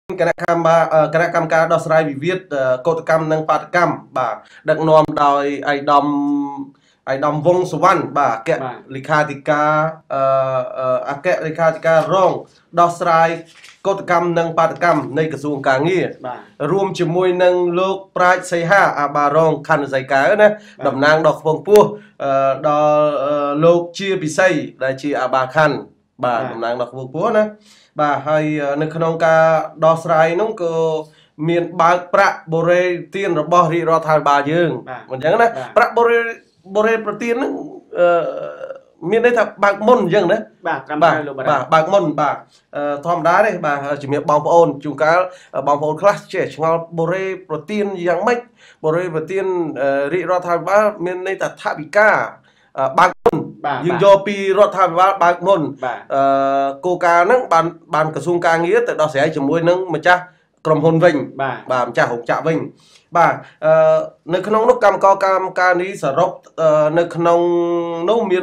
គណៈកម្មការដោះស្រាយវិវាទកោតកម្មនិងបាតកម្មបាទដឹកនាំដោយឯកឧត្តមវង្សសុវណ្ណបាទអគ្គលេខាធិការអគ្គលេខាធិការរងដោះស្រាយកោតកម្មនិងបាតកម្មនៃក្រសួងកាងាររួមជាមួយនឹងលោកប្រាជ្ញសីហាអាបារងខណ្ឌសីកាណាតំណាងដល់ខ្ពង់ពោះដល់លោកជាពិសីដែលជាអាបាខណ្ឌបាទតំណាងដល់ខ្ពង់ពោះណាបាទហើយនៅក្នុងការដោះស្រាយនោះក៏មានបើកប្រាក់បូរេទានរបស់រាជរដ្ឋាភិបាលយើងអញ្ចឹងណាប្រាក់បូរេប្រទានហ្នឹងមានន័យថាបើកមុនអញ្ចឹងណាបាទបើកមុនបាទធម្មតាទេបាទជំរាបបងប្អូនជួនកាលបងប្អូនខ្លះចេះឆ្ងល់បូរេប្រទានយ៉ាងម៉េចបូរេប្រទានរាជរដ្ឋាភិបាលមានន័យថាថវិកាបើកមុនយើងយកពីរដ្ឋាភិបាលបើកមុនគោលការណ៍ហ្នឹងបានក្រសួងការងារទៅដោះស្រាយជាមួយនឹងម្ចាស់ក្រុមហ៊ុនវិញបាទម្ចាស់រោងចក្រវិញបាទនៅក្នុងនោះកម្មការនេះសរុបនៅក្នុងនោះមាន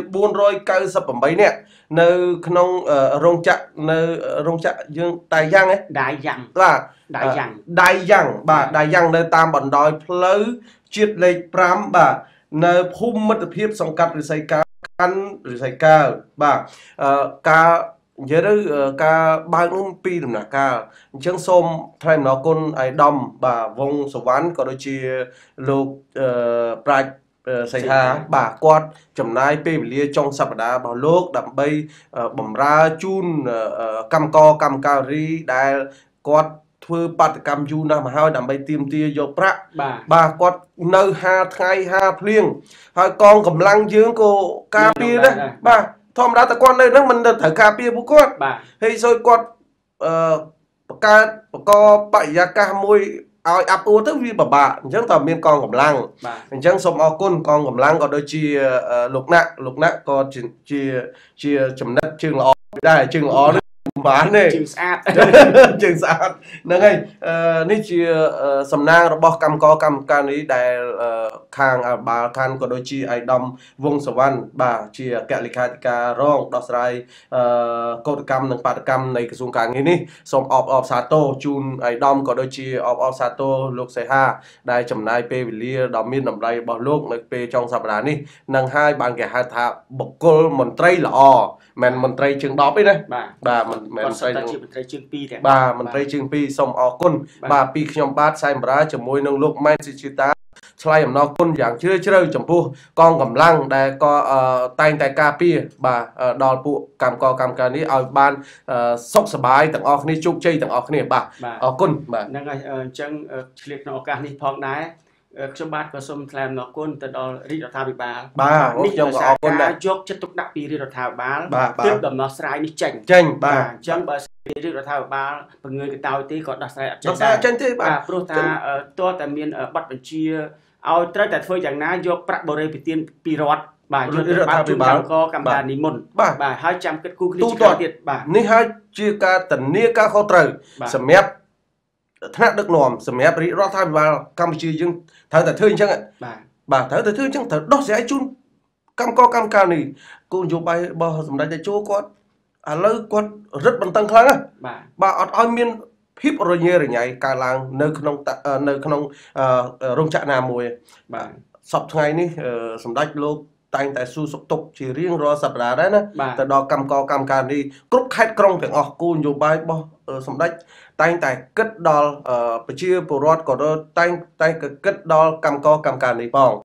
498នាក់នៅក្នុងរោងចក្រយើងតែយ៉ាងហ៎ដៃយ៉ាងបាទដៃយ៉ាងនៅតាមបណ្ដោយផ្លូវជាតិលេខ5បាទនៅភូមិមិត្តភាពសង្កាត់រិស័យកាខណ្ឌរិស័យកាបាទការនិយាយទៅការបើកនោះពីដំណាក់កាលអញ្ចឹងសូមថ្លែងអំណរគុណឯកឧត្តមបាទវង្សសុវណ្ណក៏ដូចជាលោកប្រាជ្ញសីហាបាទគាត់ចំណាយពេលវេលាចុងសប្តាហ៍របស់លោកដើម្បីបម្រើជូនកម្មការីដែលគាត់ធ្វើបាតកម្មយូរណាស់មកហើយដើម្បីទាមទារយកប្រាក់បាទគាត់នៅ50ថ្ងៃ50ភ្លៀងហើយកងកម្លាំងយើងក៏ការពារដែរបាទធម្មតាតែគាត់នៅហ្នឹងមិនត្រូវការពារពួកគាត់ហើយសូវគាត់បង្កើតបរិយាកាសមួយឲ្យអាប់អួរទៅវាពិបាកអញ្ចឹងតើមានកងកម្លាំងអញ្ចឹងសូមអរគុណកងកម្លាំងក៏ដូចជាលោកណាក់ក៏ជាចំណិតជើងល្អដែរជើងល្អនេះបានទេជើងស្អាតហ្នឹងហើយនេះជាសំណាងរបស់កម្មការនេះដែលខាងបាលខណ្ឌក៏ដូចជាឯកឧត្តមវង្សសុវណ្ណបាទជាអគ្គលេខាធិការរងដោះស្រាយកោតកម្មនិងបាតកម្មនៃក្រសួងការងារនេះសូមអបសាទរជូនឯកឧត្តមក៏ដូចជាអបសាទរលោកសីហាដែលចំណាយពេលវេលាដ៏មានតម្លៃរបស់លោកនៅពេលចុងសប្តាហ៍នេះនឹងហើយបានគេហៅថាបុគ្គលមន្ត្រីល្អមិនមន្ត្រីជើង10ទេណាបាទមិនមែនមន្ត្រីជាមន្ត្រីជើង2ទេបាទមន្ត្រីជើង2សូមអរគុណបាទពីខ្ញុំបាទសែមបារាជាមួយនឹងលោកម៉ែនសុជីតាឆ្លៃអំណរគុណយ៉ាងជ្រាលជ្រៅចំពោះកងកម្លាំងដែលក៏តែងតែការពារបាទដល់ពួកកម្មការនេះឲ្យបានសុខសប្បាយទាំងអស់គ្នាជោគជ័យទាំងអស់គ្នាបាទអរគុណបាទហ្នឹងហើយអញ្ចឹងឆ្លៀតក្នុងឱកាសនេះផងដែរខ្ញុំបាទក៏សូមថ្លែងអំណរគុណទៅដល់រាជរដ្ឋាភិបាលបាទខ្ញុំក៏អរគុណដែរយកចិត្តទុកដាក់ពីរាជរដ្ឋាភិបាលទើបដំណោះស្រាយនេះចេញបាទអញ្ចឹងបើរាជរដ្ឋាភិបាលពង្រឿយកតោទេក៏ដោះស្រាយអត់ចេញទេបាទព្រោះថាតើតែមានប័ណ្ណបញ្ជាឲ្យត្រូវតែធ្វើយ៉ាងណាយកប្រាក់បរិយាទានពីរដ្ឋបាទយកទៅបើកជូនកម្មការនិមន្តបាទហើយចាំគិតគូរគ្នាទៀតបាទនេះហើយជាការធានាការខុសត្រូវសម្រាប់ថ្នាក់ដឹកនាំសម្រាប់រាជរដ្ឋាភិបាលកម្ពុជាយើងត្រូវតែធ្វើអញ្ចឹងបាទត្រូវតែធ្វើអញ្ចឹងត្រូវដោះស្រាយជូនកម្មការនេះគោលនយោបាយរបស់សម្ដេចតេជោគាត់ឥឡូវគាត់រឹតបន្តឹងខ្លាំងណាស់បាទអត់ឲ្យមានភាពរញ៉េរញ៉ៃកើតឡើងនៅក្នុងរោងចក្រណាមួយបាទសប្តាហ៍ថ្ងៃនេះសម្ដេចលោកតែងតែសួរសុខទុក្ខជារៀងរាល់សប្តាហ៍ដែរណាទៅដល់កម្មការនេះគ្រប់ខេត្តក្រុងទាំងអស់គោលនយោបាយរបស់សម្ដេចតែងតែគិតដល់ប្រជាពលរដ្ឋក៏តែងគិតដល់កម្មការនេះផង